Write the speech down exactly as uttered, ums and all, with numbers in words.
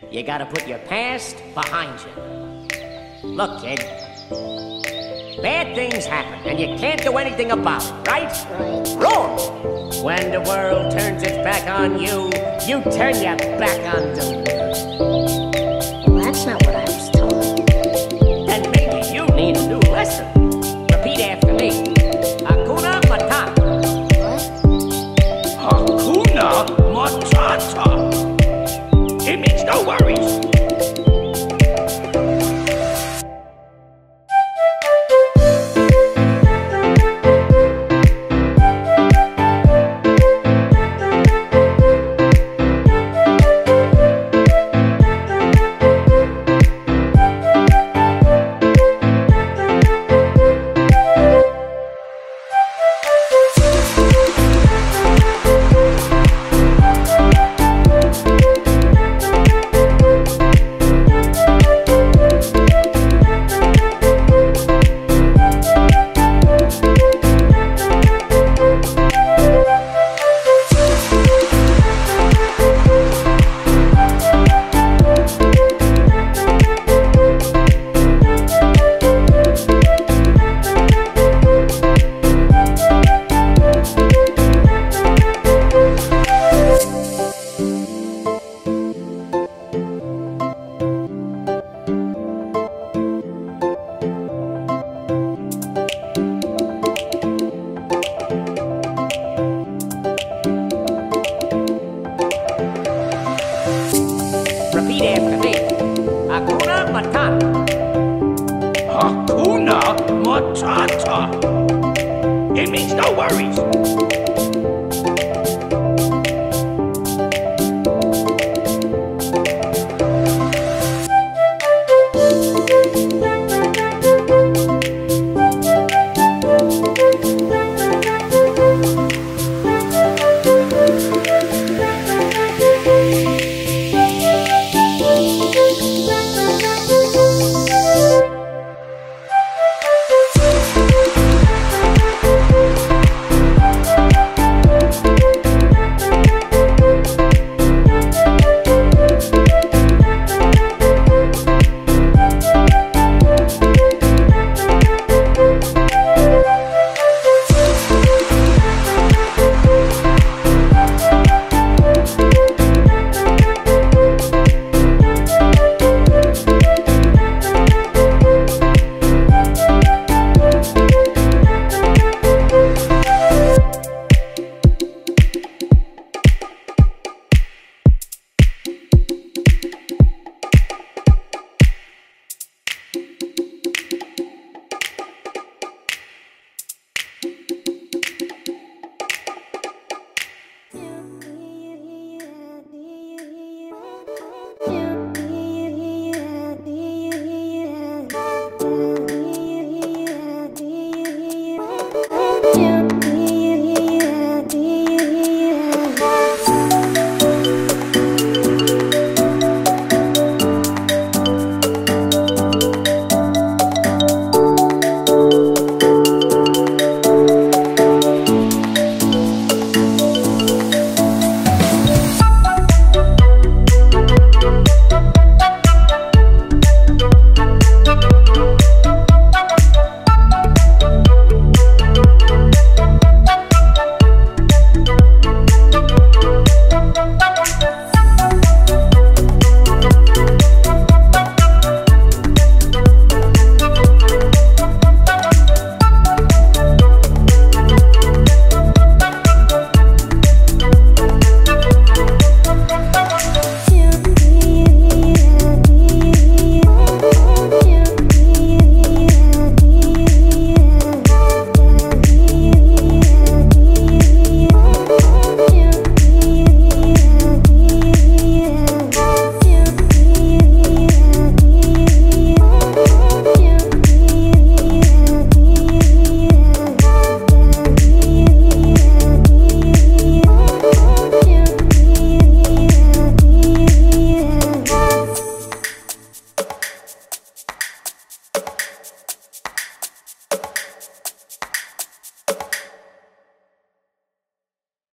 You gotta put your past behind you. Look, kid. Bad things happen, and you can't do anything about it, right? Right. Wrong! When the world turns its back on you, you turn your back on them. Well, that's not what I was told. Then maybe you need a new lesson. Repeat after me. Hakuna Matata. What? Hakuna Matata. It means no worries. Repeat after me. Hakuna Matata. Hakuna Matata. It means no worries.